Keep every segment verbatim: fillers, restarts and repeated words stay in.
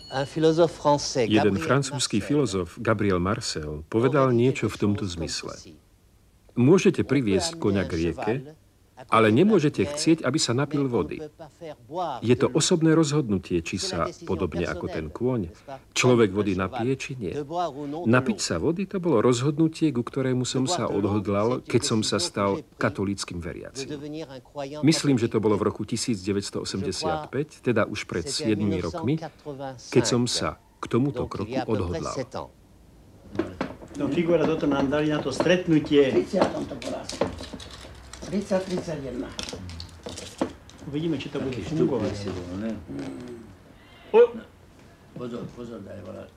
Jeden francúzsky filozof, Gabriel Marcel, povedal niečo v tomto zmysle. Môžete priviesť koňa k rieke, ale nemôžete chcieť, aby sa napil vody. Je to osobné rozhodnutie, či sa, podobne ako ten kôň, človek vody napije, či nie. Napiť sa vody, to bolo rozhodnutie, ku ktorému som sa odhodlal, keď som sa stal katolíckym veriacim. Myslím, že to bolo v roku tisícdeväťstoosemdesiatpäť, teda už pred siedmimi rokmi, keď som sa k tomuto kroku odhodlal. No, figura, toto nám dali na to stretnutie. tridsať tridsaťjeden. Uvidíme, či to bude fungovať. Pozor, pozor, daj volať.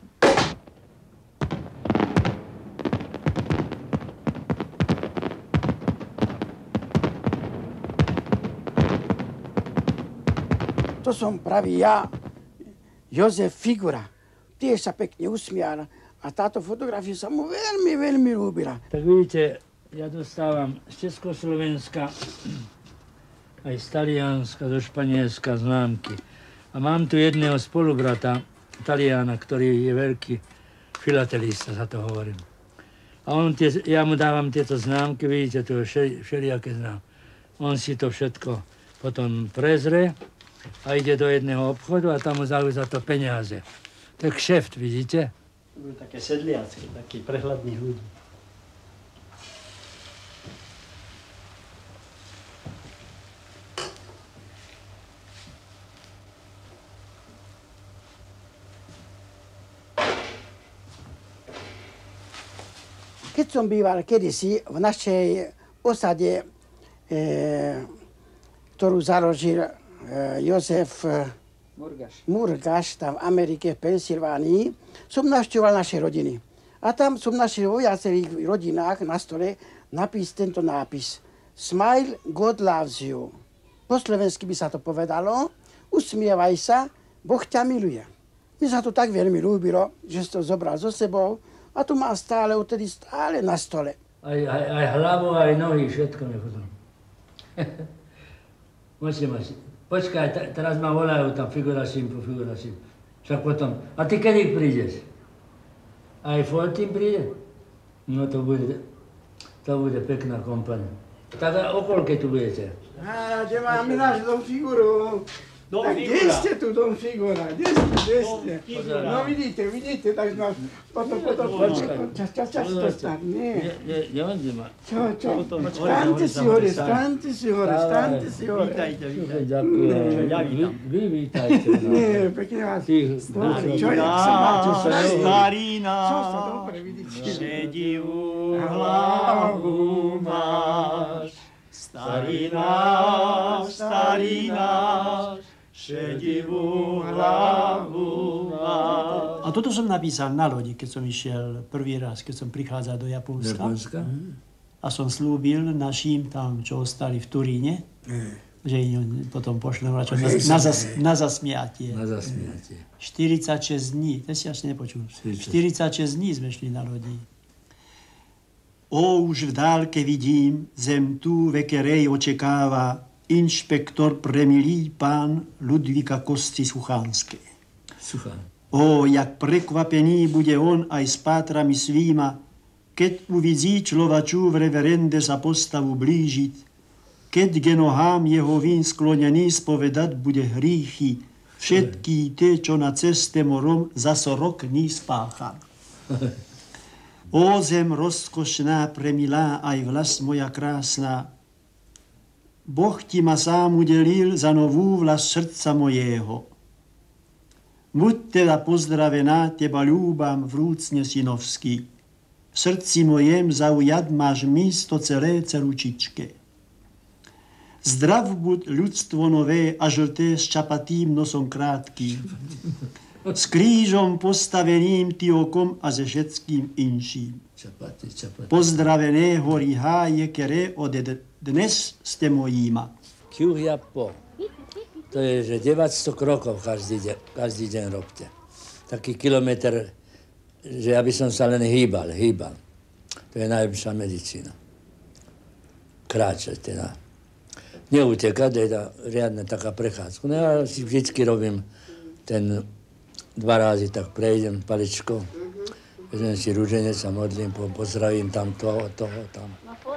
To som pravý ja, Jozef Figura. Tiež sa pekne usmial a táto fotografia sa mu veľmi, veľmi ľúbila. Tak vidíte, ja dostávam z Československa, aj z Talianska, zo Španielska známky. A mám tu jedného spolubrata, Taliana, ktorý je veľký filatelista, za to hovorím. A on tie, ja mu dávam tieto známky, vidíte, tu je všelijaké známky. On si to všetko potom prezrie a ide do jedného obchodu a tam mu dajú za to peniaze. To je kšeft, vidíte? To budú také sedliacky, takí prehľadní ľudí. Keď som býval kedysi v našej osade, e, ktorú založil e, Jozef Murgaš. Murgaš, tam v Amerike, v Pensylvánii, som navštevoval naše rodiny. A tam som našiel vo viacerých rodinách na stole napis, tento nápis. Smile, God loves you. Po slovensky by sa to povedalo, usmievaj sa, Boh ťa miluje. Mi sa to tak veľmi ľúbilo, že som to zobral so sebou, a tu má stále, odtedy stále na stole. Aj, aj, aj hlavu, aj nohy, všetko mi potom. Musím asi. Počkaj, teraz ma volajú tam, figura simpu, figura simpu. Však potom, a ty kedy prídeš? Aj Foltín príde? No to bude, to bude pekná kompania. Tak a o koľke tu budete? Á, kde máme náš dom Figuru? Dom tak Figura. kde ste tu, dom Figura? Kde ste, kde ste? No vidíte, vidíte, tak nás potom, potom, potom, čas, čas, čas, to tak, nie. Nevedze ma. Čo, čo? Staňte si hore, staňte si hore, staňte si hore. Vítajte, vítajte. Ďakujem. Ja vítam. Vy vítajte. Nie, pekne vás. Dobre, čo je, Starý sa máte, náš, čo je? starý Čo sa náš, dobre vidíte? šedivú hlavu máš. Starý náš, starý náš, šedivú hlavu máš. A toto som napísal na lodi, keď som išiel prvý raz, keď som prichádzal do Japonska. Japonska? A som slúbil našim tam, čo ostali v Turíne, že im potom pošlem na, na, zas, na zasmiatie. Na zasmiatie. štyridsaťšesť dní, to si až nepočul. štyridsaťšesť dní sme šli na lodi. O, už v dálke vidím, zem tu, ve kerej očekáva inšpektor premilý pán Ludvíka Kosty Suchánské. Suchán. O, jak prekvapený bude on aj s pátrami svýma, keď uvidí človaču v reverende sa postavu blížiť, keď k nohám jeho vín sklonený spovedať bude hríchy, všetky tie, čo na ceste morom za sorok ní spáchal. O zem rozkošná, premilá, aj vlast moja krásna, Boh ti ma sám udelil za novú vlast srdca mojeho. Buď teda pozdravená, teba ľúbam vrúcne synovský. V srdci mojem zaujat máš místo celé ceručičke. Zdrav buď ľudstvo nové a žlté s čapatým nosom krátkým. S krížom postaveným ty okom a se všetkým inším. Čapaty, čapaty. Pozdravené hory háje, které ode dnes ste mojíma. Kiuhia po. To je, že deväťsto krokov každý deň, každý deň robte. Taký kilometr, že aby som sa len hýbal, hýbal. To je najlepšia medicína. Kráčať teda. Neutekať, je to riadna taká prechádzka. No ja si vždycky robím ten dva razy tak prejdem paličko, vezmem si ruženec a modlím, pozdravím tam toho, toho, tam.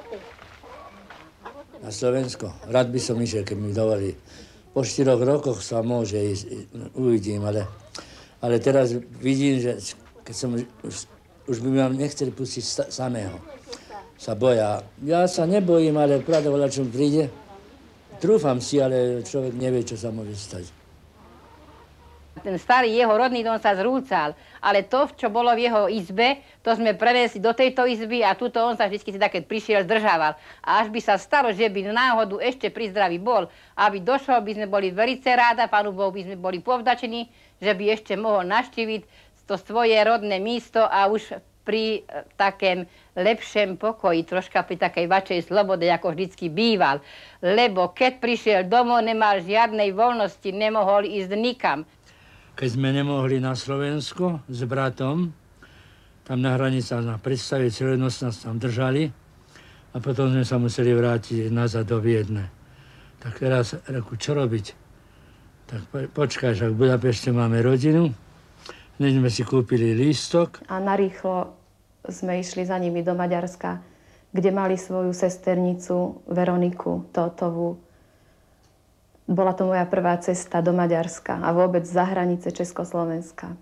Na Slovensko. Rád by som išiel, keď mi dovolí. Po štyroch rokoch sa môže ísť, uvidím, ale, ale teraz vidím, že keď som už, už by ma nechceli pustiť sta, samého. Sa boja. Ja sa nebojím, ale pravda voľa, čo príde. Trúfam si, ale človek nevie, čo sa môže stať. Ten starý jeho rodný dom sa zrúcal, ale to, čo bolo v jeho izbe, to sme prenesli do tejto izby a tuto on sa vždy teda, keď prišiel, zdržával. A až by sa stalo, že by náhodu ešte pri zdraví bol, aby došol, by sme boli veľce ráda, Pánu Bohu by sme boli povdačení, že by ešte mohol navštíviť to svoje rodné místo a už pri takém lepšom pokoji, troška pri takej vašej slobode, ako vždycky býval. Lebo keď prišiel domov, nemal žiadnej voľnosti, nemohol ísť nikam. Keď sme nemohli na Slovensko s bratom, tam na hranicách na predstave celú noc nás tam držali a potom sme sa museli vrátiť nazad do Viedne. Tak teraz reku, čo robiť? Tak počkaj, že v Budapešte máme rodinu, hneď sme si kúpili lístok. A narýchlo sme išli za nimi do Maďarska, kde mali svoju sesternicu Veroniku Tótovú. Bola to moja prvá cesta do Maďarska a vôbec za hranice Československa.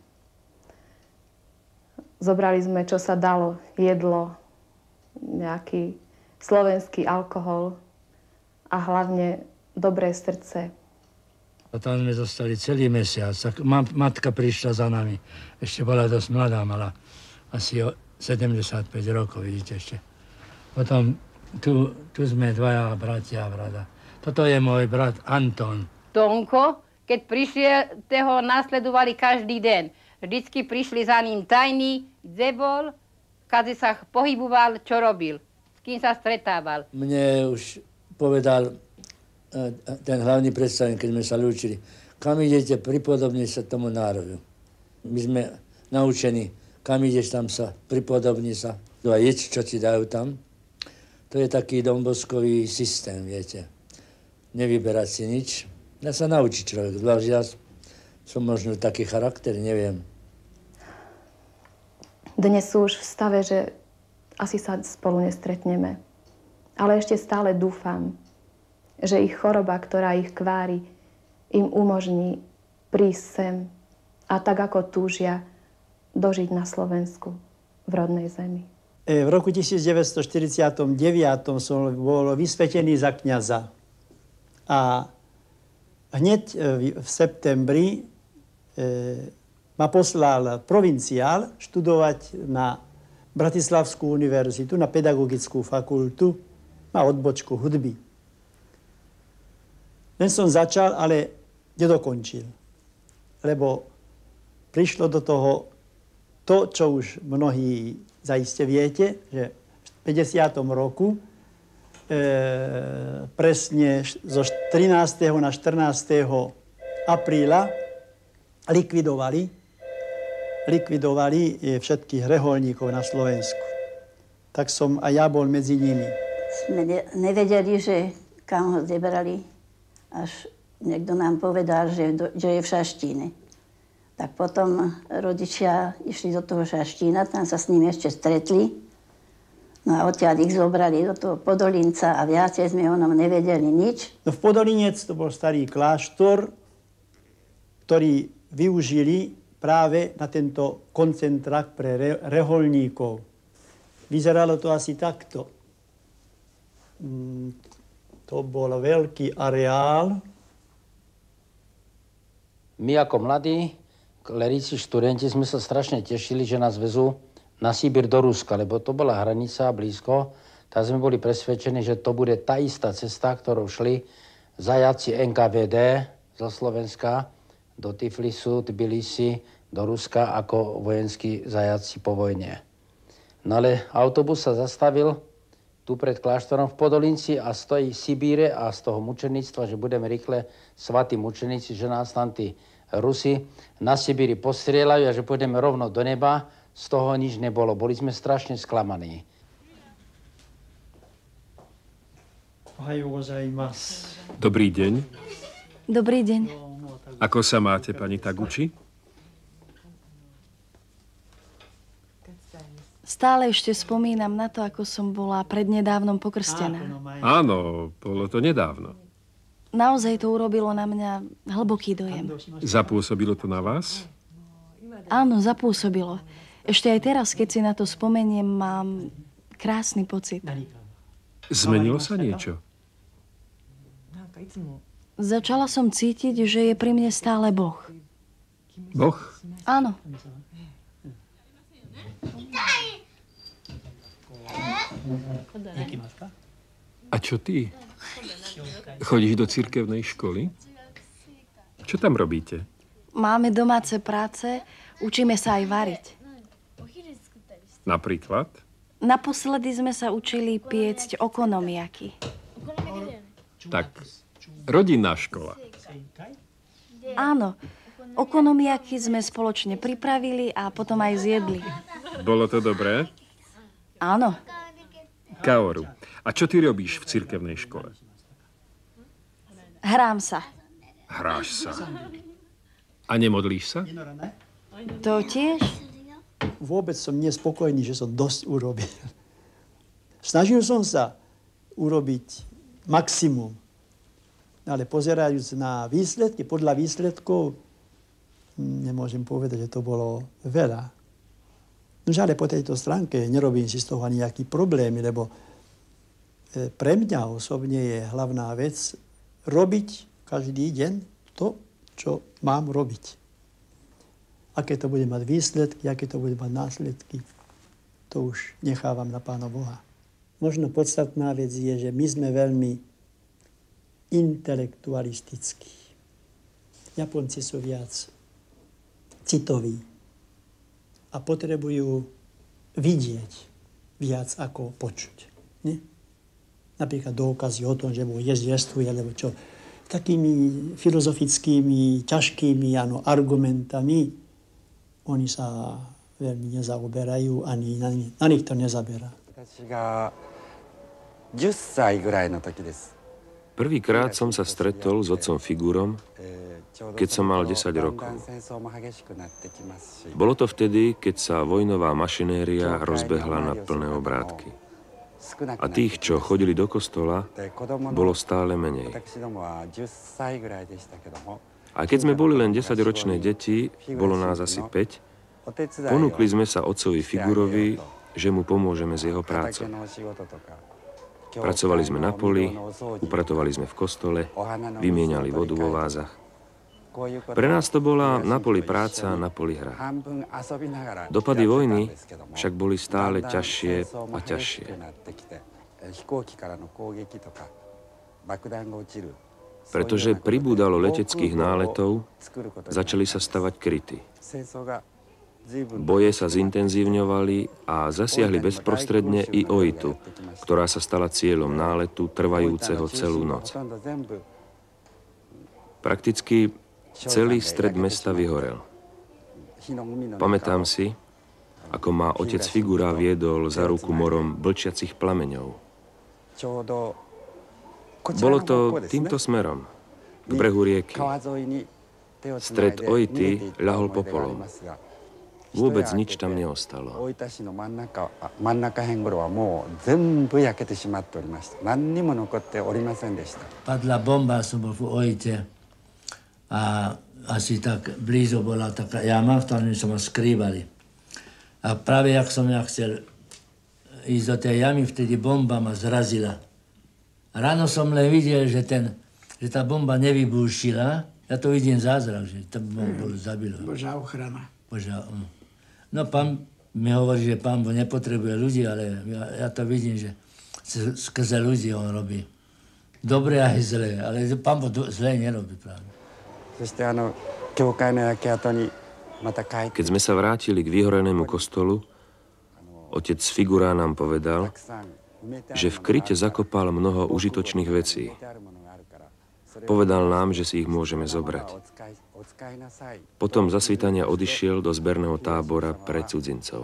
Zobrali sme, čo sa dalo, jedlo, nejaký slovenský alkohol a hlavne dobré srdce. A tam sme zostali celý mesiac. Tak matka prišla za nami. Ešte bola dosť mladá, mala asi sedemdesiatpäť rokov, vidíte ešte. Potom tu, tu sme dvaja bratia a brada. Toto je môj brat Anton. Tonko, keď prišiel, toho nasledovali každý deň. Vždycky prišli za ním tajní, kde bol, keď sa pohyboval, čo robil, s kým sa stretával. Mne už povedal ten hlavný predstaviteľ, keď sme sa lúčili, kam idete, pripodobniť sa tomu národu. My sme naučení, kam ideš, tam sa pripodobni sa. No a jeď, čo ti dajú tam. To je taký domboskový systém, viete. Nevyberať si nič. Dá sa naučiť človek. Zvlášť ja som možno taký charakter, neviem. Dnes sú už v stave, že asi sa spolu nestretneme. Ale ešte stále dúfam, že ich choroba, ktorá ich kvári, im umožní prísť sem a tak ako túžia, dožiť na Slovensku, v rodnej zemi. V roku devätnásťstoštyridsaťdeväť som bol vysvetený za kňaza. A hneď v septembri ma poslal provinciál študovať na Bratislavskú univerzitu, na pedagogickú fakultu, na odbočku hudby. Len som začal, ale nedokončil. Lebo prišlo do toho to, čo už mnohí zaiste viete, že v päťdesiatom roku e, presne zo trinásteho na štrnásteho apríla likvidovali, likvidovali všetkých reholníkov na Slovensku. Tak som aj ja bol medzi nimi. Sme ne, nevedeli, že kam ho zebrali, až niekto nám povedal, že, do, že je v Šaštíne. Tak potom rodičia išli do toho Šaštína, tam sa s ním ešte stretli. No a odtiaľ ich zobrali do toho Podolinca a viacej sme o ňom nevedeli nič. No v Podolinec to bol starý kláštor, ktorý využili práve na tento koncentrát pre re, reholníkov. Vyzeralo to asi takto. Mm, to bol veľký areál. My ako mladí klerici, študenti sme sa strašne tešili, že nás vezú na Sibír do Ruska, lebo to bola hranica blízko. Tak sme boli presvedčení, že to bude tá istá cesta, ktorou šli zajaci en ká vé dé zo Slovenska do Tiflisu, Tbilisi, do Ruska ako vojenskí zajaci po vojne. No ale autobus sa zastavil tu pred kláštorom v Podolinci a z tej Sibíre a z toho mučenictva, že budeme rýchle svatí mučeníci, že nás tam tí Rusi na Sibíri postrieľajú a že pôjdeme rovno do neba. Z toho nič nebolo. Boli sme strašne sklamaní. Dobrý deň. Dobrý deň. Ako sa máte, pani Taguči? Stále ešte spomínam na to, ako som bola prednedávnom pokrstená. Áno, bolo to nedávno. Naozaj to urobilo na mňa hlboký dojem. Zapôsobilo to na vás? Áno, zapôsobilo. Ešte aj teraz, keď si na to spomeniem, mám krásny pocit. Zmenilo sa niečo? Začala som cítiť, že je pri mne stále Boh. Boh? Áno. A čo ty? Chodíš do cirkevnej školy? Čo tam robíte? Máme domáce práce, učíme sa aj variť. Napríklad? Naposledy sme sa učili piecť okonomiaky. Tak, rodinná škola. Áno, okonomiaky sme spoločne pripravili a potom aj zjedli. Bolo to dobré? Áno. Kaoru, a čo ty robíš v cirkevnej škole? Hrám sa. Hráš sa. A nemodlíš sa? To tiež? Vôbec som nespokojný, že som dosť urobil. Snažil som sa urobiť maximum, ale pozerajúc na výsledky, podľa výsledkov, nemôžem povedať, že to bolo veľa. No ale po tejto stránke nerobím si z toho ani nejaký problém, lebo pre mňa osobne je hlavná vec robiť každý deň to, čo mám robiť. Aké to bude mať výsledky, aké to bude mať následky, to už nechávam na Pána Boha. Možno podstatná vec je, že my sme veľmi intelektualistickí. Japonci sú viac citoví a potrebujú vidieť viac ako počuť. Nie? Napríklad dôkazy o tom, že Boh existuje, alebo čo. Takými filozofickými, ťažkými ano, argumentami oni sa veľmi nezaoberajú, ani na, na nich to nezaberá. Prvýkrát som sa stretol s otcom Figurom, keď som mal desať rokov. Bolo to vtedy, keď sa vojnová mašinéria rozbehla na plné obrátky. A tých, čo chodili do kostola, bolo stále menej. A keď sme boli len desaťročné deti, bolo nás asi päť, ponúkli sme sa otcovi Figurovi, že mu pomôžeme s jeho prácou. Pracovali sme na poli, upratovali sme v kostole, vymieniali vodu vo vázach. Pre nás to bola na poli práca, na poli hra. Dopady vojny však boli stále ťažšie a ťažšie. Pretože pribúdalo leteckých náletov, začali sa stavať kryty. Boje sa zintenzívňovali a zasiahli bezprostredne i Oitu, ktorá sa stala cieľom náletu trvajúceho celú noc. Prakticky celý stred mesta vyhorel. Pamätám si, ako ma otec Figura viedol za ruku morom blčiacich plameňov. Bolo to týmto smerom, k brehu rieky. Stred Oity ľahol popolom. Vôbec nič tam neostalo. Padla bomba, som bol v Oite a asi tak blízo bola taká jama, v ktorej sa ma skrývali. A práve jak som ja chcel ísť do tej jamy, vtedy bomba ma zrazila. Ráno som len videl, že, ten, že tá bomba nevybúšila. Ja to vidím zázrak, že tá bomba bolo zabilo. Božá ochrana. Božá, no pán mi hovorí, že pán Boh nepotrebuje ľudí, ale ja, ja to vidím, že skrze ľudí on robí. Dobre aj zlé, ale pán Boh zlé nerobí práve. Keď sme sa vrátili k vyhorenému kostolu, otec Figura nám povedal, že v kryte zakopal mnoho užitočných vecí. Povedal nám, že si ich môžeme zobrať. Potom za svitania odišiel do zberného tábora pre cudzincov.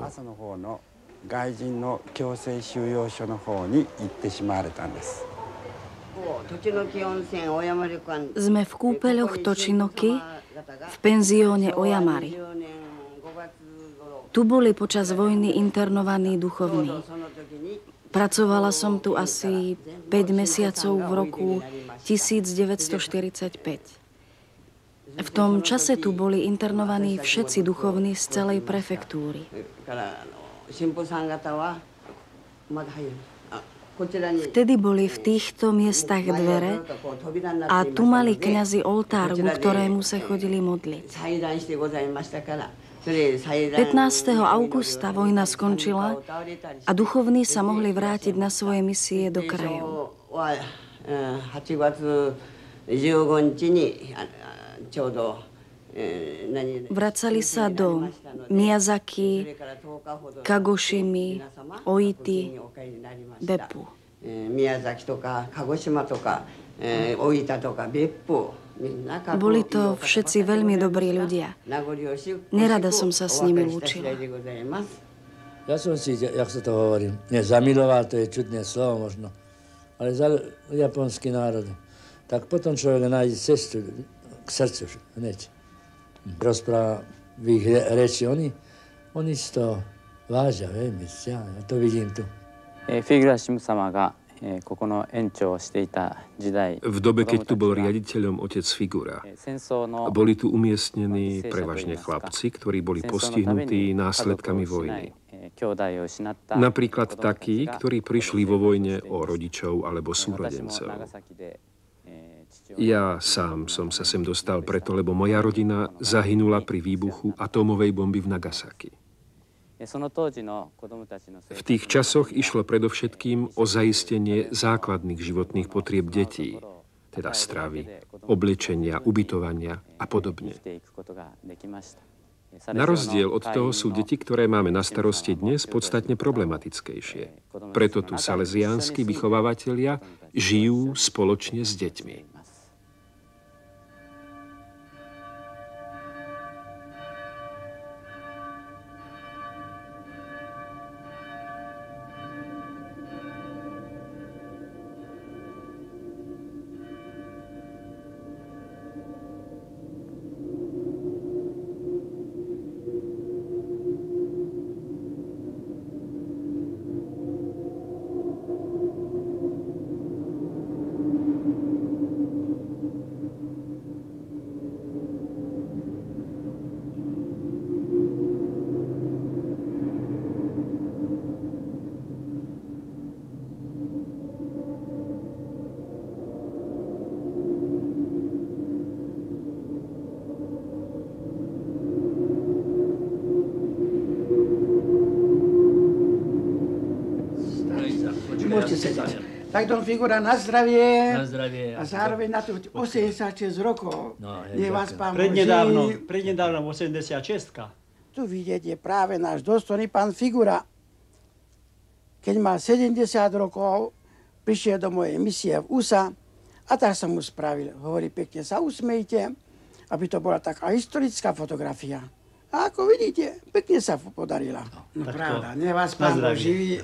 Sme v kúpeľoch Točinoky v penzióne Ojamari. Tu boli počas vojny internovaní duchovní. Pracovala som tu asi päť mesiacov v roku tisícdeväťstoštyridsaťpäť. V tom čase tu boli internovaní všetci duchovní z celej prefektúry. Vtedy boli v týchto miestach dvere a tu mali kňazi oltár, ku ktorému sa chodili modliť. pätnásteho augusta vojna skončila a duchovní sa mohli vrátiť na svoje misie do krajov. Vracali sa do Miyazaki, Kagošimy, Oity, Beppu. Boli to všetci veľmi dobrí ľudia. Nerada som sa s nimi lúčila. Ja som si, jak sa to hovorí, nie, zamiloval, to je čudné slovo možno, ale za japonský národ. Tak potom človek nájde cestu k srdcu hneď. Rozpráva v ich reči, oni, oni si to vážia veľmi, ja to vidím tu. V dobe, keď tu bol riaditeľom otec Figura, boli tu umiestnení prevažne chlapci, ktorí boli postihnutí následkami vojny. Napríklad takí, ktorí prišli vo vojne o rodičov alebo súrodencov. Ja sám som sa sem dostal preto, lebo moja rodina zahynula pri výbuchu atómovej bomby v Nagasaki. V tých časoch išlo predovšetkým o zaistenie základných životných potrieb detí, teda stravy, oblečenia, ubytovania a podobne. Na rozdiel od toho sú deti, ktoré máme na starosti dnes, podstatne problematickejšie. Preto tu salesiánsky vychovávatelia žijú spoločne s deťmi. Tak Don Figura, na zdravie. Na zdravie. A zároveň na to osemdesiatšesť rokov. No, je vás pán prednedávno, prednedávno osemdesiatšesť. Tu vidieť je práve náš dostojný pán Figura. Keď mal sedemdesiat rokov, prišiel do mojej misie v ú es á a tak som mu spravil. Hovorí, pekne sa usmejte, aby to bola taká historická fotografia. A ako vidíte, pekne sa podarila. No, no pravda, nech vás pán Boh živí.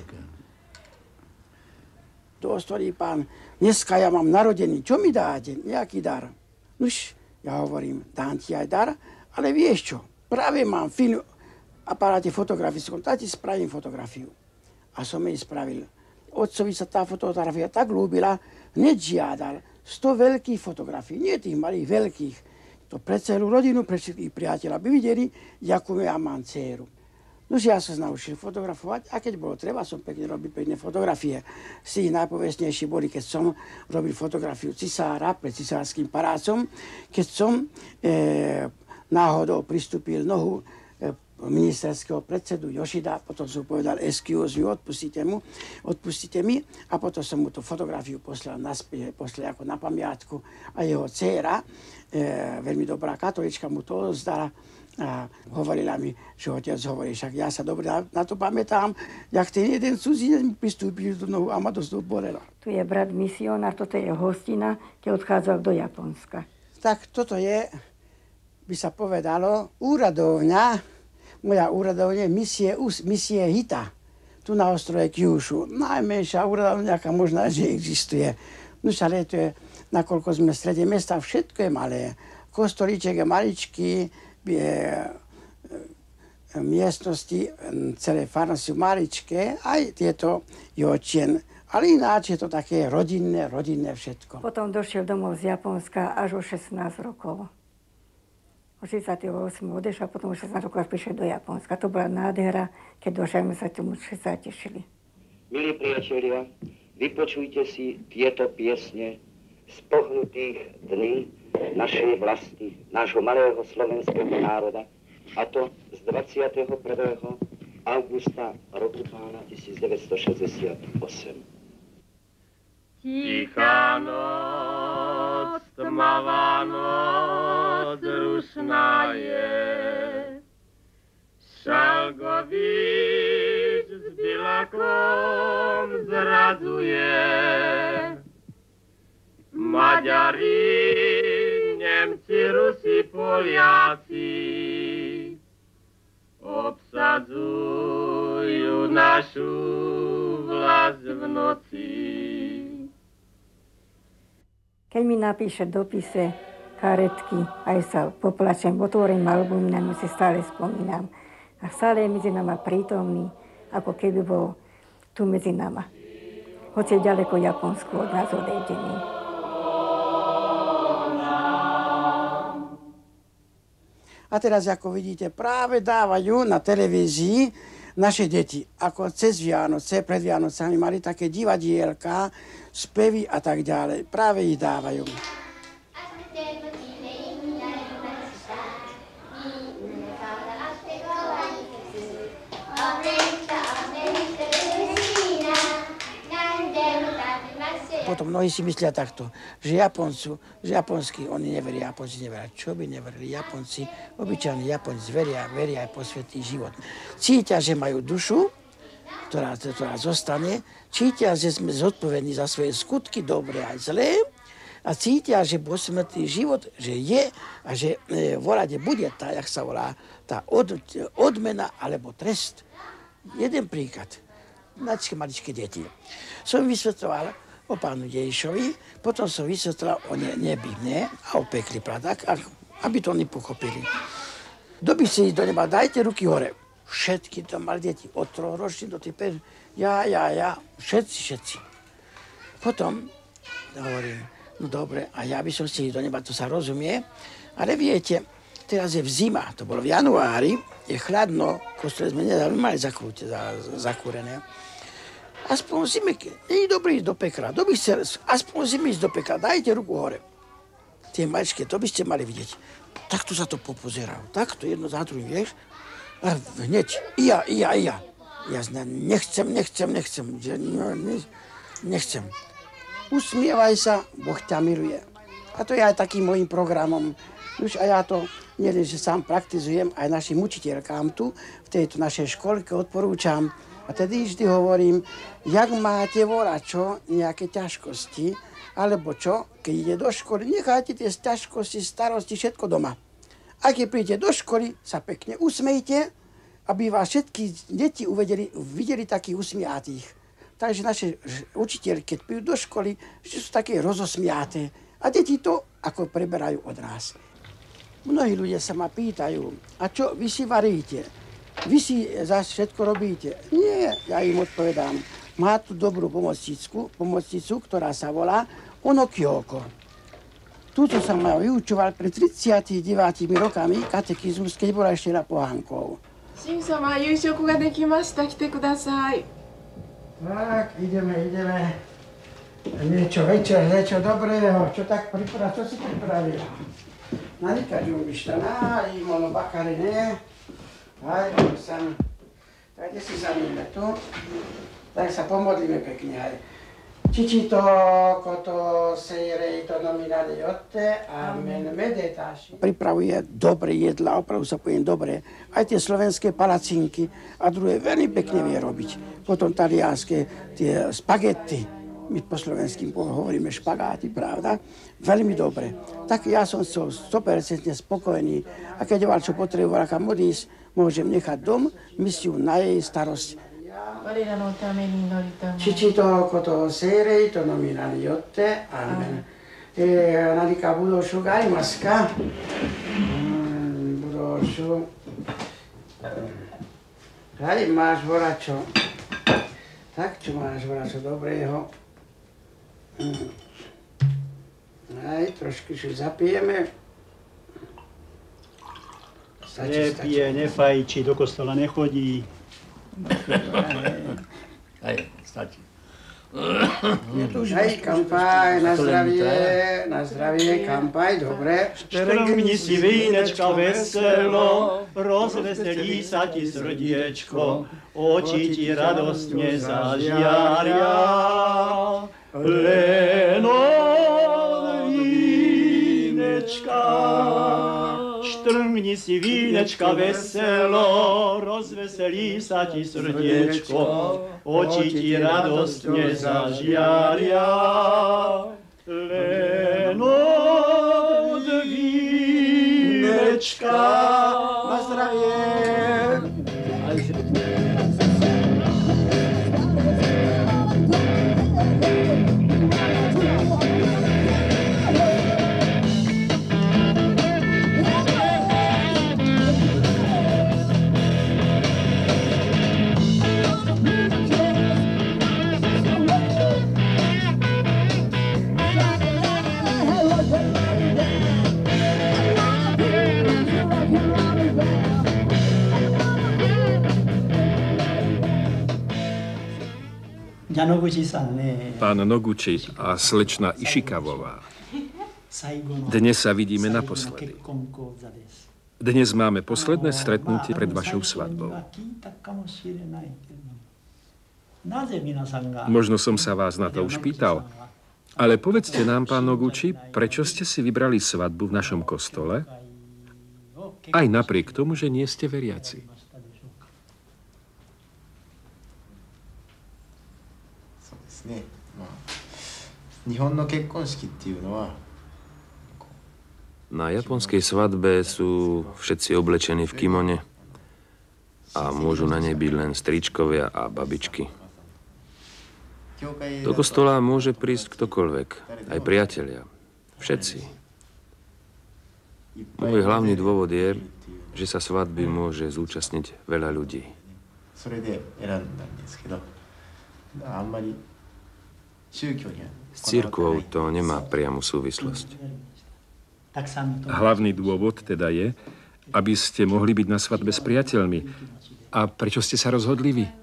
Dostojný pán, dneska ja mám narodený, čo mi dáte? Nejaký dar? Nuž, ja hovorím, dám ti aj dar, ale vieš čo, práve mám film, aparáte fotografickom, tak ti spravím fotografiu. A som jej spravil. Otcovi sa tá fotografia tak ľúbila, hneď žiadal sto veľkých fotografií, nie tých malých, veľkých. To pre celú rodinu, pre všetkých priateľov, aby videli, akú ja mám dceru. Nož ja sa naučil fotografovať a keď bolo treba, som pekne robil pekné fotografie. Z tých najpovestnejších boli, keď som robil fotografiu cisára pred cisárským palácom, keď som e, náhodou pristúpil nohu e, ministerského predsedu Yoshida, potom som povedal excuse me, odpustite mu, odpustite mi a potom som mu tú fotografiu poslal naspäť, poslal ako na pamiatku a jeho dcéra, e, veľmi dobrá katolička, mu to zdala. A hovorila mi, že otec hovorí, však ja sa dobre na, na to pamätám, jak ten jeden cudzinec mi pristúpil do nohu a ma dosť doborela. Tu je brat misionár, toto je hostina, keď odchádzal do Japonska. Tak toto je, by sa povedalo, úradovňa, moja úradovňa misie, misie Hita, tu na ostrove Kyushu. Najmenšia úradovňa, aká možná, že existuje. No ale to je, nakoľko sme v strede mesta, všetko je malé. Kostolíček je maličký, je miestnosti, celé farnosti maličké, aj tieto jočien. Ale ináč je to také rodinné, rodinné všetko. Potom došiel domov z Japonska až o šestnásť rokov. O šesťdesiatosem odešiel, potom o šestnásť rokov prišiel do Japonska. To bola nádhera, keď došiel, my sa tomu všetci tešili. Milí priatelia, vypočujte si tieto piesne z pohnutých dní našej vlasti, nášho malého slovenského národa, a to z dvadsiateho prvého augusta roku pána devätnásťstošesťdesiatosem. Tichá noc, tmavá noc, rušná je. Šalgovič s bilakom zrazuje. Maďari, Nemci, Rusi, Poliaci obsadzujú našu vlast v noci. Keď mi napíše dopise, karetky, aj sa poplačem, otvorím album, na ňu si stále spomínam. A stále je medzi nama prítomný, ako keby bol tu medzi nama. Hoci je ďaleko Japonsku od nás odejdený. A teraz, ako vidíte, práve dávajú na televízii naše deti. Ako cez Vianoce, pred Vianocami mali také divadielka, spevy a tak ďalej. Práve ich dávajú. Potom mnohí si myslia takto, že Japoncu, že Japonsky, oni neveria, Japonci neveria. Čo by neverili? Japonci, obyčajní Japonci veria, veria aj po svätý život. Cítia, že majú dušu, ktorá, ktorá zostane, cítia, že sme zodpovední za svoje skutky, dobré aj zlé, a cítia, že posmrtný život, že je a že e, volať bude tá, jak sa volá, tá od, odmena alebo trest. Jeden príklad. Maličké, maličké deti. Som vysvetloval o pánu Dejšovi, potom som vysvetlal o ne, nebi, ne? A o pekli, pravda? Aby to oni pochopili. Doby si do neba, dajte ruky hore. Všetky to mali deti, od troch ročných do tých päť, ja, ja, ja, všetci, všetci. Potom hovorím, no dobre, a ja by som si do neba, to sa rozumie, ale viete, teraz je v zima, to bolo v januári, je chladno, kostole sme nedali, mali zakrúte, zakúrené. Aspoň zime, nie je dobrý ísť do pekla, doby ste, aspoň zime ísť do pekla, dajte ruku hore. Tie maličké, to by ste mali vidieť. Takto sa to popozeralo, takto jedno za druhým, vieš? A hneď, ja, ja, ja. Ja nechcem, nechcem, nechcem, nechcem. Usmievaj sa, Boh ťa miluje. A to je aj takým môjim programom. Už a ja to, nie že sám praktizujem, aj našim učiteľkám tu, v tejto našej školke odporúčam. A tedy vždy hovorím, jak máte volačo, nejaké ťažkosti, alebo čo, keď ide do školy, nechajte tie ťažkosti, starosti, všetko doma. A keď prídete do školy, sa pekne usmejte, aby vás všetky deti uvedeli, videli takých usmiatých. Takže naše učiteľky, keď prídu do školy, že sú také rozosmiaté. A deti to ako preberajú od nás. Mnohí ľudia sa ma pýtajú, a čo, vy si varíte? Vy si zase všetko robíte? Nie, ja im odpovedám. Má tu dobrú pomocnicu, pomocnicu, ktorá sa volá Onokioko. Tuto som ma vyučoval pred tridsiatimi deviatimi rokami katekizmus, keď bola ešte na pohánkou. Shin-sama, yūshōku ga dekimashita, kite kudasai. Tak, ideme, ideme. Niečo večer, niečo dobrého. Čo tak pripravil? Čo si pripravil? Narika džumbišta, na, imono bakare, ne? Aj, sam. Tak, kde si zamíme tu? Tak sa pomodlíme pekne, aj. Čičito, koto, sejrej, to nominálne jotte, amen, medetáši. Pripravuje dobre jedla, opravdu sa poviem dobre. Aj tie slovenské palacinky a druhé veľmi pekne vie robiť. Potom talianské tie spaghetti, my po slovenským hovoríme špagáty, pravda? Veľmi dobre. Tak ja som sto percent spokojný. A keď mal čo potreboval, aká modís, môžem nechať dom, misiu na jej starosť. Čičito koto seirei to nominali yotte, amen. Narika budoshu ga arimasu ka? Budoshu. Hej, máš voračo. Tak, čo máš voračo dobrého? Hej, trošku si zapijeme. Nepije, nefajčí, do kostola nechodí. Hej, stačí. Hej, kampaj, na zdravie, na zdravie, kampaj, dobre. Štrngni si vínečka veselo, rozveselí sa ti srdiečko, oči ti radostne zažiaria. Len od vínečka. Štrngni si vínečka veselo, rozveselí sa ti srdiečko, oči ti radostne zažiaria. Len od vínečka. Na zdravie. Pán Noguchi a slečna Ishikawová. Dnes sa vidíme naposledy. Dnes máme posledné stretnutie pred vašou svadbou. Možno som sa vás na to už pýtal, ale povedzte nám, pán Noguchi, prečo ste si vybrali svadbu v našom kostole, aj napriek tomu, že nie ste veriaci. ね、まあ、日本の結婚式っていうのは Na japonskej svadbe sú všetci oblečení v kimone a môžu na nej byť len stričkovia a babičky. Do kostola môže prísť ktokoľvek, aj priatelia, všetci. Môj hlavný dôvod je, že sa svadby môže zúčastniť veľa ľudí. S cirkvou to nemá priamu súvislosť. Hlavný dôvod teda je, aby ste mohli byť na svadbe s priateľmi. A prečo ste sa rozhodli vy?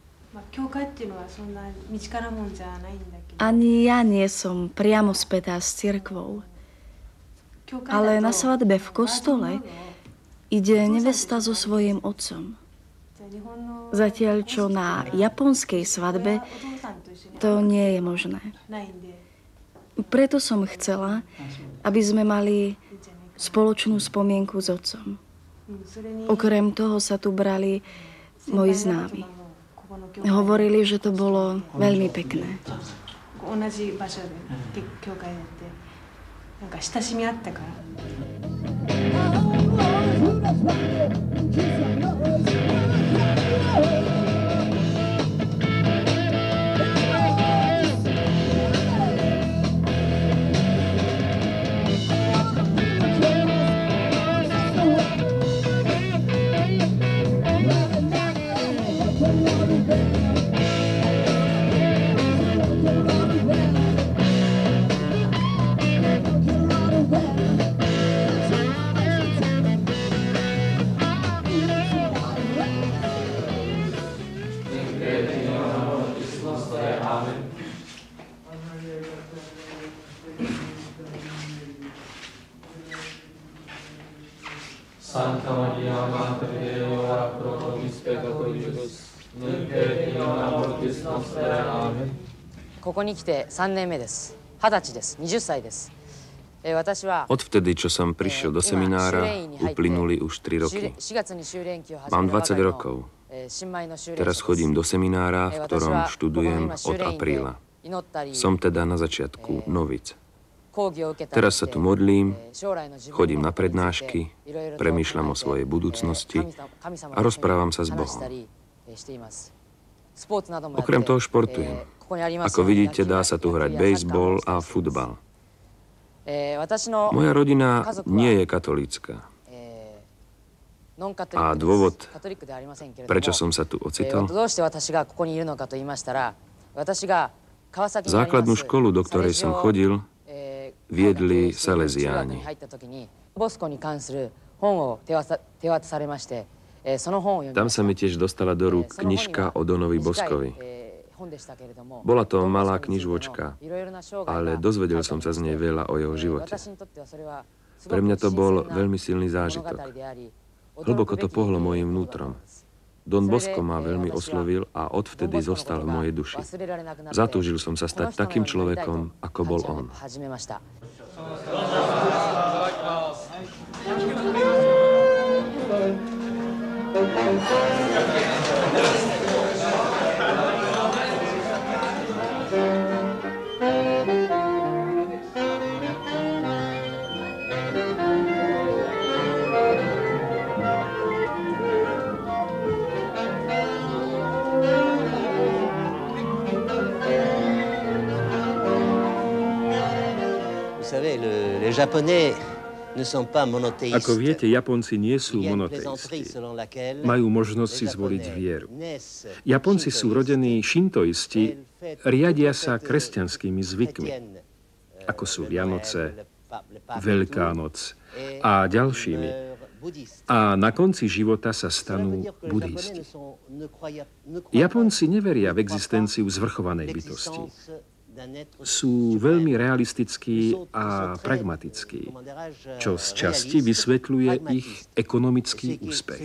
Ani ja nie som priamo spätá s cirkvou. Ale na svadbe v kostole ide nevesta so svojím otcom. Zatiaľ, čo na japonskej svadbe, to nie je možné. Preto som chcela, aby sme mali spoločnú spomienku s otcom. Okrem toho sa tu brali moji známi. Hovorili, že to bolo veľmi pekné. Santa Maria, Mater Dei, ora pro nobis peccatoribus, nunc et in hora mortis nostrae. Amen. ここに来てさんねんめです。はたちです。はたちです。 Odvtedy, čo som prišiel do seminára, uplynuli už tri roky. Mám dvadsať rokov. Teraz chodím do seminára, v ktorom študujem od apríla. Som teda na začiatku novic. Teraz sa tu modlím, chodím na prednášky, premýšľam o svojej budúcnosti a rozprávam sa s Bohom. Okrem toho športujem. Ako vidíte, dá sa tu hrať bejsbol a futbal. Moja rodina nie je katolícka. A dôvod, prečo som sa tu ocitol? Základnú školu, do ktorej som chodil, viedli Salesiáni. Tam sa mi tiež dostala do rúk knižka o Donovi Boskovi. Bola to malá knižvočka, ale dozvedel som sa z nej veľa o jeho živote. Pre mňa to bol veľmi silný zážitok. Hlboko to pohlo mojim vnútrom. Don Bosco ma veľmi oslovil a odvtedy zostal v mojej duši. Zatúžil som sa stať takým človekom, ako bol on. Ako viete, Japonci nie sú monoteisti. Majú možnosť si zvoliť vieru. Japonci sú rodení šintoisti, riadia sa kresťanskými zvykmi, ako sú Vianoce, Veľká noc a ďalšími. A na konci života sa stanú budhisti. Japonci neveria v existenciu zvrchovanej bytosti. Sú veľmi realistickí a pragmatickí, čo z časti vysvetľuje ich ekonomický úspech.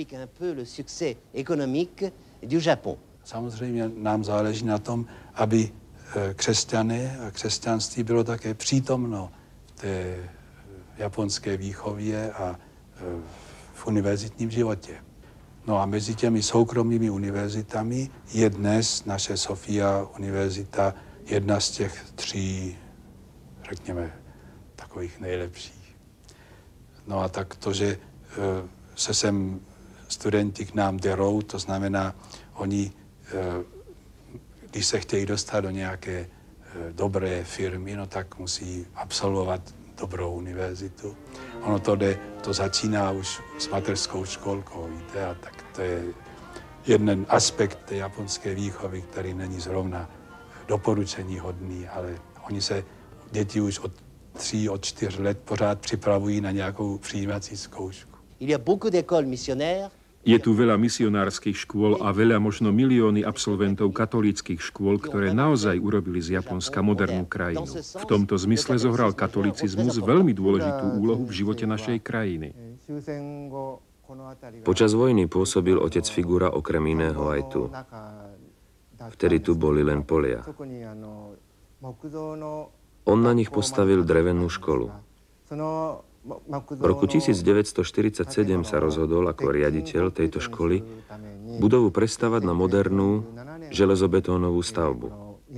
Samozřejmě nám záleží na tom, aby křesťany a křesťanství bylo také přítomno v té japonské výchově a v univerzitním životě. No a mezi těmi soukromými univerzitami je dnes naše Sofia univerzita jedna z těch tří, řekněme, takových nejlepších. No a tak to, že se sem studenti k nám derou, to znamená, oni, když se chtějí dostat do nějaké dobré firmy, no tak musí absolvovat dobrou univerzitu. Ono to jde, to začíná už s mateřskou školkou, víte, a tak to je jeden aspekt té japonské výchovy, který není zrovna doporučení hodný, ale oni se, děti už od tří, od čtyř let pořád připravují na nějakou přijímací zkoušku. Je tu veľa misionárskych škôl a veľa, možno milióny absolventov katolíckych škôl, ktoré naozaj urobili z Japonska modernú krajinu. V tomto zmysle zohral katolicizmus veľmi dôležitú úlohu v živote našej krajiny. Počas vojny pôsobil otec Figura okrem iného aj tu. Vtedy tu boli len polia. On na nich postavil drevenú školu. V roku tisícdeväťstoštyridsaťsedem sa rozhodol ako riaditeľ tejto školy budovu prestavať na modernú železobetónovú stavbu.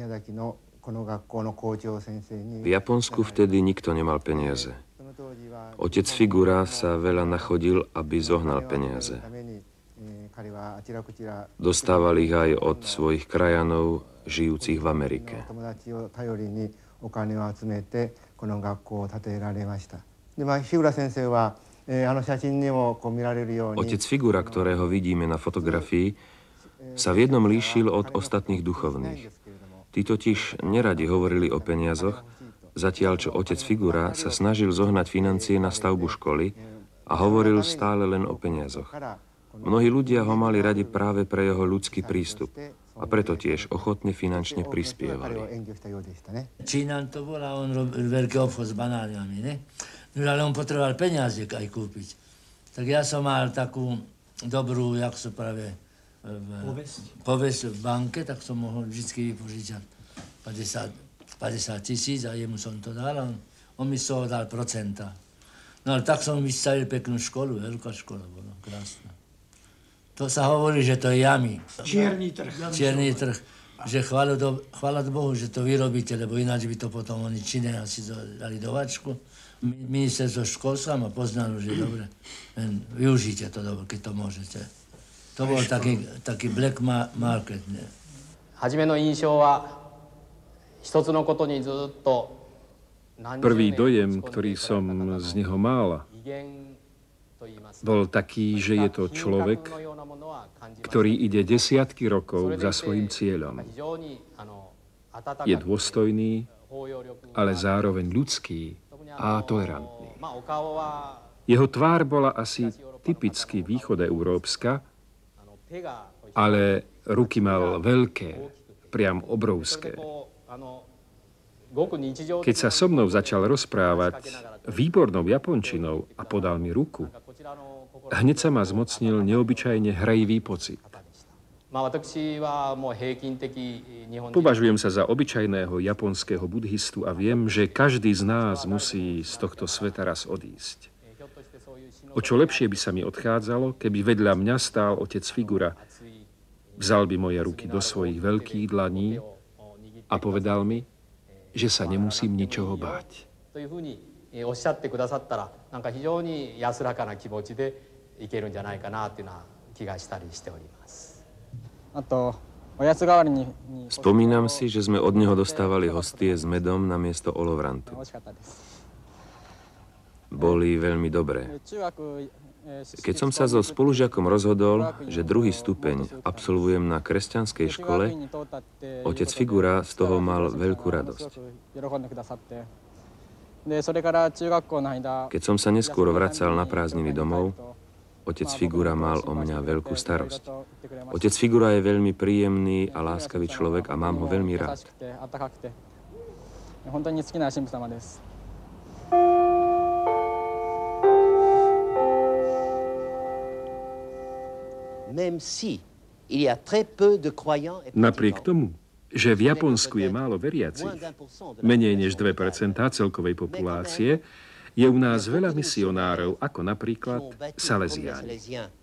V Japonsku vtedy nikto nemal peniaze. Otec Figura sa veľa nachodil, aby zohnal peniaze. Dostával ich aj od svojich krajanov, žijúcich v Amerike. Otec Figura, ktorého vidíme na fotografii, sa v jednom líšil od ostatných duchovných. Tí totiž neradi hovorili o peniazoch, zatiaľ čo otec Figura sa snažil zohnať financie na stavbu školy a hovoril stále len o peniazoch. Mnohí ľudia ho mali radi práve pre jeho ľudský prístup a preto tiež ochotne finančne prispievali. Čínan to bola, on robil veľký obchod s banániami, ne? No ale on potreboval peniaze aj kúpiť. Tak ja som mal takú dobrú, jak sa práve, povesť v banke, tak som mohol vždy vypožičať päťdesiat tisíc a jemu som to dal a on, on mi z toho dal procenta. No ale tak som vystavil peknú školu, veľká škola bola, krásna. To sa hovorí, že to je jami. Čierny trh. Čierny trh. Že chvála, do, chvála Bohu, že to vyrobíte, lebo ináč by to potom oni Číne asi dali do vačku. Ministerstvo školstva ma poznalo, že dobre, len využite to dobre, keď to môžete. To bol taký, taký black market. Ne? Prvý dojem, ktorý som z neho mal, bol taký, že je to človek, ktorý ide desiatky rokov za svojím cieľom. Je dôstojný, ale zároveň ľudský a tolerantný. Jeho tvár bola asi typicky východoeurópska, ale ruky mal veľké, priam obrovské. Keď sa so mnou začal rozprávať výbornou japončinou a podal mi ruku, hneď sa ma zmocnil neobyčajne hrajivý pocit. Považujem sa za obyčajného japonského budhistu a viem, že každý z nás musí z tohto sveta raz odísť. O čo lepšie by sa mi odchádzalo, keby vedľa mňa stál otec Figura, vzal by moje ruky do svojich veľkých dlaní a povedal mi, že sa nemusím ničoho báť. Spomínam si, že sme od neho dostávali hostie s medom namiesto olovrantu. Boli veľmi dobré. Keď som sa so spolužiakom rozhodol, že druhý stupeň absolvujem na kresťanskej škole, otec Figura z toho mal veľkú radosť. Keď som sa neskôr vracal na prázdniny domov, otec Figura mal o mňa veľkú starosť. Otec Figura je veľmi príjemný a láskavý človek a mám ho veľmi rád. Napriek tomu, že v Japonsku je málo veriacich, menej než dve percentá celkovej populácie, je u nás veľa misionárov, ako napríklad Salesiáni.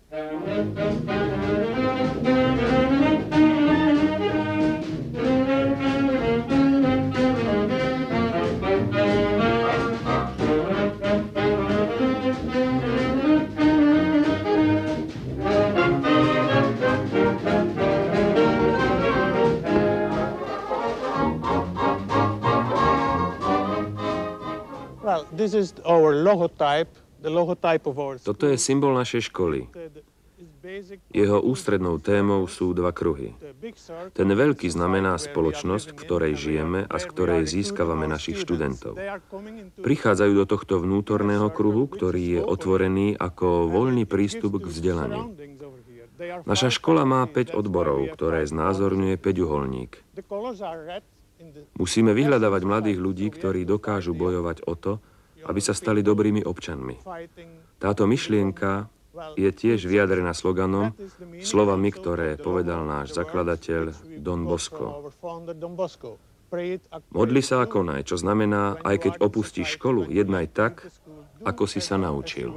Toto je symbol našej školy. Jeho ústrednou témou sú dva kruhy. Ten veľký znamená spoločnosť, v ktorej žijeme a z ktorej získavame našich študentov. Prichádzajú do tohto vnútorného kruhu, ktorý je otvorený ako voľný prístup k vzdelaniu. Naša škola má päť odborov, ktoré znázorňuje päťuholník. Musíme vyhľadávať mladých ľudí, ktorí dokážu bojovať o to, aby sa stali dobrými občanmi. Táto myšlienka je tiež vyjadrená sloganom, slovami, ktoré povedal náš zakladateľ Don Bosco. Modli sa a konaj, čo znamená, aj keď opustíš školu, jednaj tak, ako si sa naučil.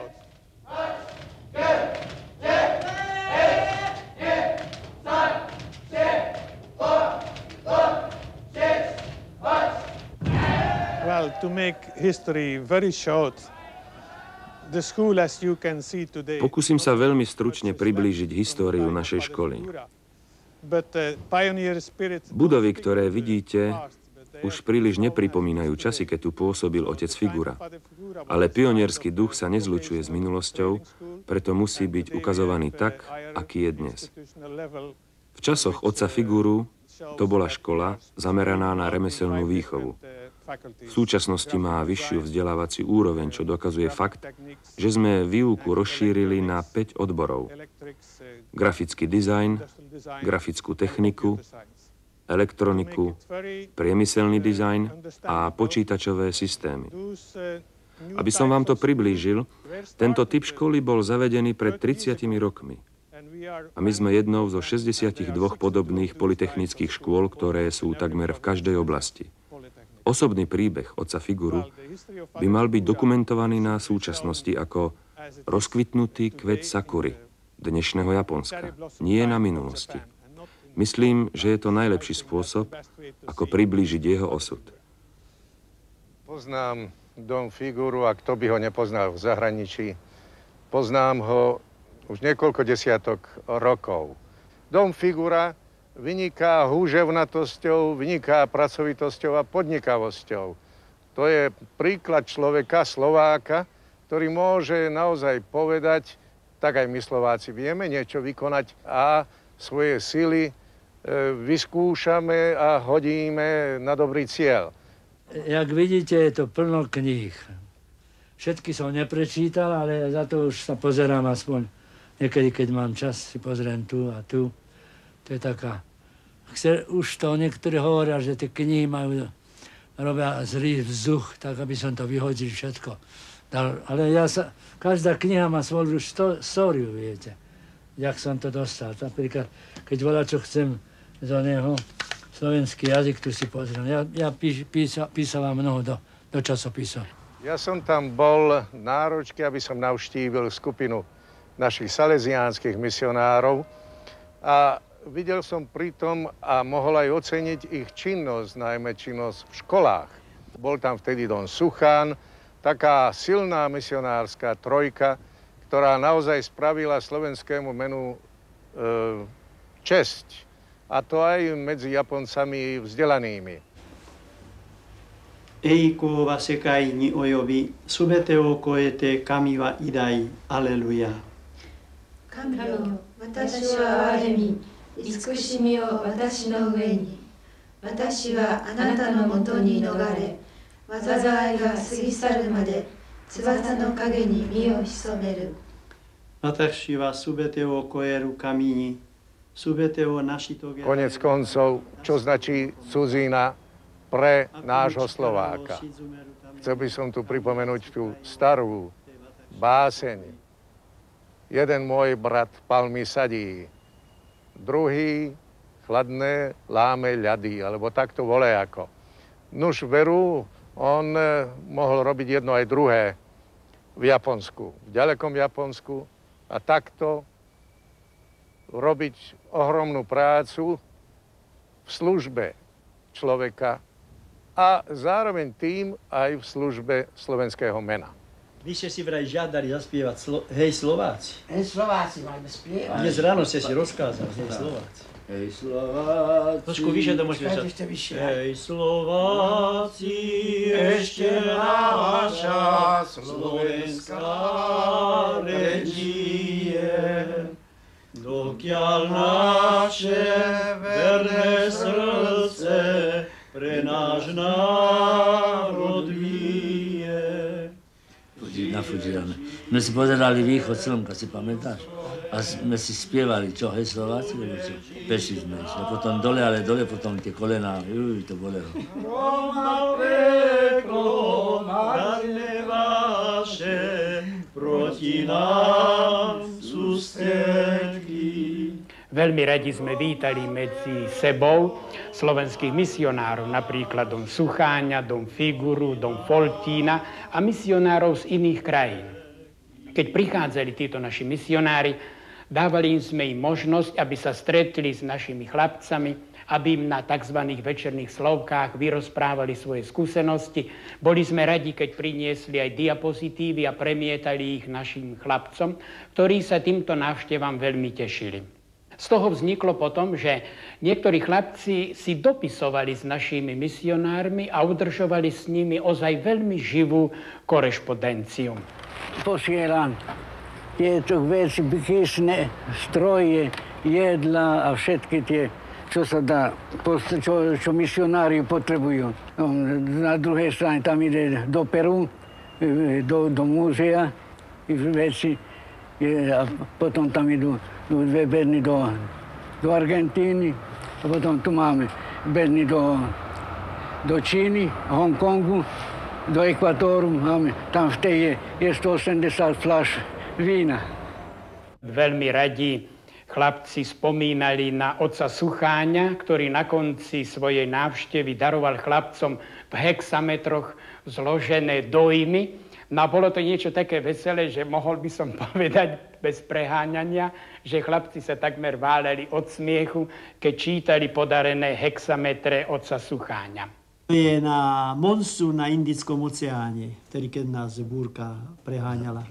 Pokúsim sa veľmi stručne priblížiť históriu našej školy. Budovy, ktoré vidíte, už príliš nepripomínajú časy, keď tu pôsobil otec Figura. Ale pionierský duch sa nezlučuje s minulosťou, preto musí byť ukazovaný tak, aký je dnes. V časoch otca Figuru to bola škola zameraná na remeselnú výchovu. V súčasnosti má vyššiu vzdelávaciu úroveň, čo dokazuje fakt, že sme výuku rozšírili na päť odborov. Grafický dizajn, grafickú techniku, elektroniku, priemyselný dizajn a počítačové systémy. Aby som vám to priblížil, tento typ školy bol zavedený pred tridsiatimi rokmi. A my sme jednou zo šesťdesiatdva podobných polytechnických škôl, ktoré sú takmer v každej oblasti. Osobný príbeh otca Figuru by mal byť dokumentovaný na súčasnosti ako rozkvitnutý kvet sakury dnešného Japonska, nie na minulosti. Myslím, že je to najlepší spôsob, ako priblížiť jeho osud. Poznám Don Figuru, a kto by ho nepoznal v zahraničí, poznám ho už niekoľko desiatok rokov. Don Figura vyniká húževnatosťou, vyniká pracovitosťou a podnikavosťou. To je príklad človeka, Slováka, ktorý môže naozaj povedať, tak aj my Slováci vieme niečo vykonať a svoje sily vyskúšame a hodíme na dobrý cieľ. Jak vidíte, je to plno kníh. Všetky som neprečítal, ale za to už sa pozerám aspoň niekedy, keď mám čas, si pozriem tu a tu. To je taká... Chce, už to niektorí hovoria, že tie knihy majú, robia zlý vzduch, tak aby som to vyhodil všetko. Ale ja sa, každá kniha má svoju stóriu, viete. Jak som to dostal. Napríklad, keď volá, čo chcem do neho, slovenský jazyk, tu si pozriem. Ja, ja píš, písa, písala mnoho do, do časopisov. Ja som tam bol náročky, aby som navštívil skupinu našich salesiánskych misionárov a videl som pritom a mohol aj oceniť ich činnosť, najmä činnosť v školách. Bol tam vtedy Don Suchán, taká silná misionárska trojka, ktorá naozaj spravila slovenskému menu e, česť. A to aj medzi Japoncami vzdelanými. Eiko wa sekai ni oyobi, subete o koete kami wa idai. Aleluja. Kami yo, watashi wa ware mi, itsukushimi o watashi no ue ni. Watashi wa anata no moto ni nogare, wazazai ga sugisaru made, tsubasa no kage ni mi o hisomeru. Watashi wa subete o koeru kami ni. Konec koncov, čo značí cudzina pre nášho Slováka. Chcel by som tu pripomenúť tú starú báseň. Jeden môj brat palmy sadí, druhý chladné láme ľady, alebo takto volejako. Nuž veru, on mohol robiť jedno aj druhé v Japonsku, v ďalekom Japonsku a takto robiť ohromnú prácu v službe človeka a zároveň tým aj v službe slovenského mena. Vy ste si vraj žiadali zaspievať slo- Hej Slováci. Hej Slováci máme spievať. Dnes ráno ste si rozkázali Hej Slováci. Hej Slováci. Trošku vyššie to môžete vyššie. Ešte vyššie. Hej Slováci, ešte naša slovenská režie. Dokiaľ naše verné srdce pre náš národ bije. Na Fujiane. My si pozerali východ slnka, si pamätáš? A sme si spievali, čo, Hej Slováci, lebo čo? Pešli sme išli. A potom dole, ale dole potom tie kolená, juj, to bolelo. Roma peklo, marne vaše, proti nám sú stetky. Veľmi radi sme vítali medzi sebou slovenských misionárov, napríklad Don Sucháňa, Don Figuru, Don Foltína a misionárov z iných krajín. Keď prichádzali títo naši misionári, dávali sme im možnosť, aby sa stretli s našimi chlapcami, aby im na tzv. Večerných slovkách vyrozprávali svoje skúsenosti. Boli sme radi, keď priniesli aj diapozitívy a premietali ich našim chlapcom, ktorí sa týmto návštevám veľmi tešili. Z toho vzniklo potom, že niektorí chlapci si dopisovali s našimi misionármi a udržovali s nimi ozaj veľmi živú korešpondenciu. Posielam tieto veci, kyslé stroje, jedla a všetky tie, čo sa dá, čo, čo misionári potrebujú. No, na druhej strane tam ide do Peru, do, do múzea, veci, a potom tam idú dve bedny do, do Argentíny, a potom tu máme bedny do, do Číny, Hongkongu, do Ekvatóru, máme, tam v tej je, je stoosemdesiat fľaš vína. Veľmi radi chlapci spomínali na otca Sucháňa, ktorý na konci svojej návštevy daroval chlapcom v hexametroch zložené dojmy. No a bolo to niečo také veselé, že mohol by som povedať bez preháňania, že chlapci sa takmer váleli od smiechu, keď čítali podarené hexametre otca Sucháňa. To je na Monsu na Indickom oceáne, vtedy keď nás búrka preháňala.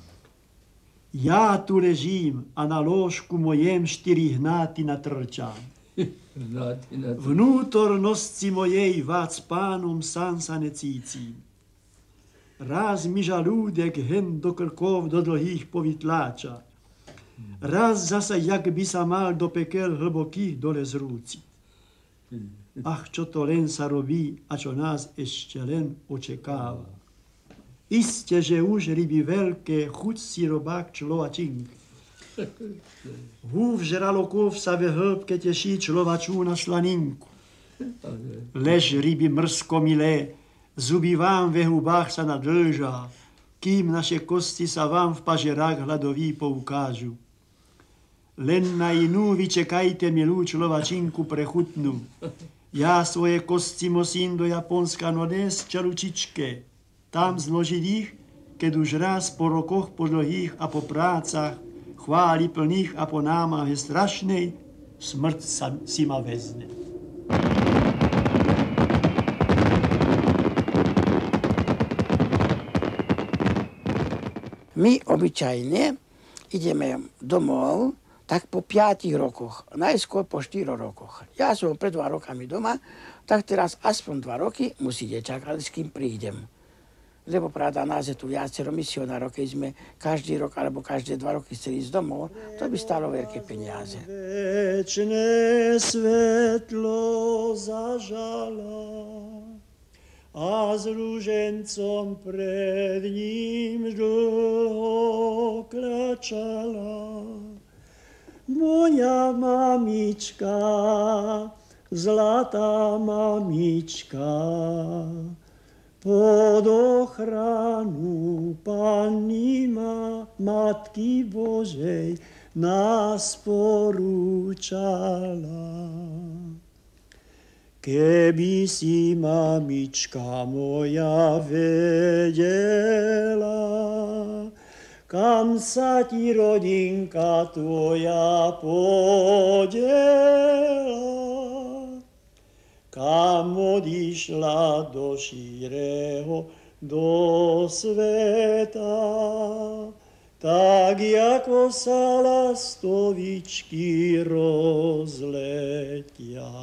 Ja tu ležím a na lôžku mojem štyri hnáty natrčám. Vnútornosti mojej vác pánom sám sa necítim. raz mi žalúdek hen do krkov do dlhých povytláča. Raz zasa, jak by sa mal do pekel hlbokých dole zrúciť. Ach, čo to len sa robí a čo nás ešte len očekáva. Isté, že už ryby veľké, chuť si robák človačink. Húv žralokov sa ve hĺbke teší človačú na slaninku. Lež ryby mrsko milé, zuby vám ve hubách sa nadlžá, kým naše kosti sa vám v pažerách hladový poukážu. Len na inú vyčekajte milú človačinku prechutnú. Ja svoje kosti musím do Japonska nodesť čaručičke. Tam zložiť ich, keď už raz po rokoch, po dlhých a po prácach, chváli plných a po námahe strašnej, smrť sa, si ma vezne. My obyčajne ideme domov tak po piatich rokoch, najskôr po štyroch rokoch. Ja som pred dva rokami doma, tak teraz aspoň dva roky musíte čakať, s kým prídem. Lebo pravda, nás je tu viacero misionárov, keď sme každý rok alebo každé dva roky chceli ísť domov, to by stalo veľké peniaze. Večné svetlo zažala a s rúžencom pred ním dlho kľačala. Moja mamička, zlatá mamička, pod ochranu Panny Matky Božej nás porúčala. Keby si, mamička moja, vedela, kam sa ti rodinka tvoja podiela, kam odišla do šíreho, do sveta, tak jako sa lastovičky rozletia.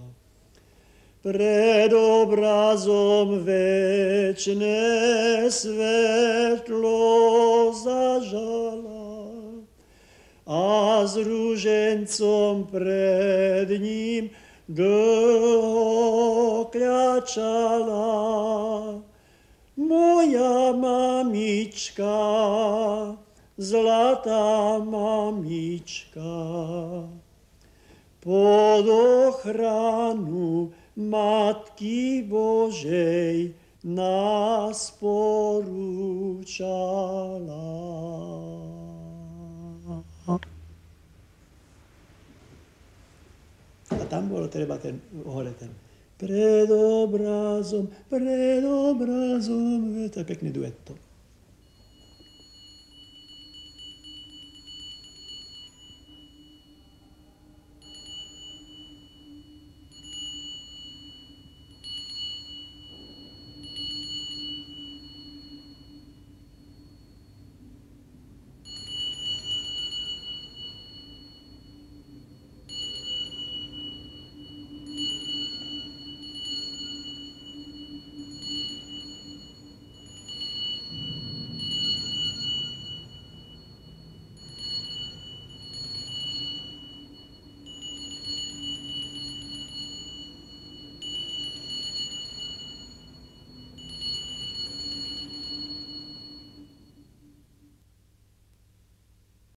Pred obrazom večné svetlo zažala a s rúžencom pred ním dlho kľačala. Moja mamička, zlatá mamička, pod ochranu Matky Božej nás porúčala. A tam bolo treba ten, hore ten, pred obrazom, pred obrazom, to je pekný duet to.